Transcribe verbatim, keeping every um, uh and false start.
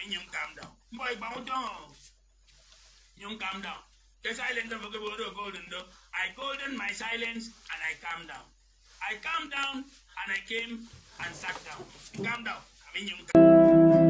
mean you calm down. Boy, bow down. You calm down. The silence of a golden door. I golden my silence and I calm down. I calm down and I came and sat down. Calm down. I mean you.